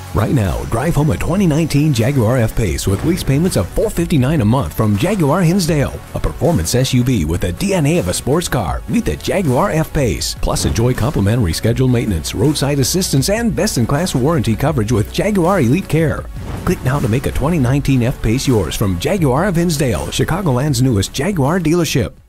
Right now, drive home a 2019 Jaguar F-PACE with lease payments of $459 a month from Jaguar Hinsdale. A performance SUV with the DNA of a sports car. Meet the Jaguar F-PACE. Plus, enjoy complimentary scheduled maintenance, roadside assistance, and best-in-class warranty coverage with Jaguar Elite Care. Click now to make a 2019 F-PACE yours from Jaguar of Hinsdale, Chicagoland's newest Jaguar dealership.